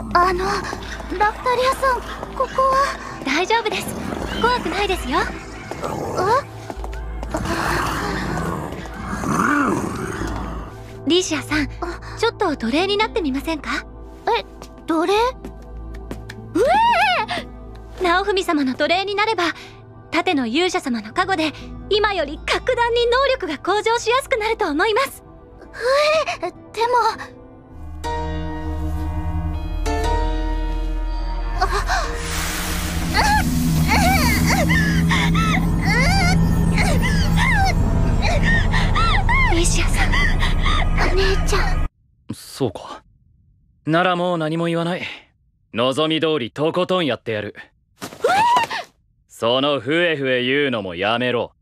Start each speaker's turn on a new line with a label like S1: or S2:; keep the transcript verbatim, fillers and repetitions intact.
S1: あのラフタリアさん、ここは。
S2: 大丈夫です。怖くないですよ。リーシアさん、ちょっと奴隷になってみませんか？
S1: え、奴隷？う
S2: えー、直文様の奴隷になれば盾の勇者様の加護で今より格段に能力が向上しやすくなると思います。
S1: え、でも
S2: リシアさん、
S1: お姉ちゃん。
S3: そうか。ならもう何も言わない。望み通りとことんやってやる。そのふえふえ言うのもやめろ。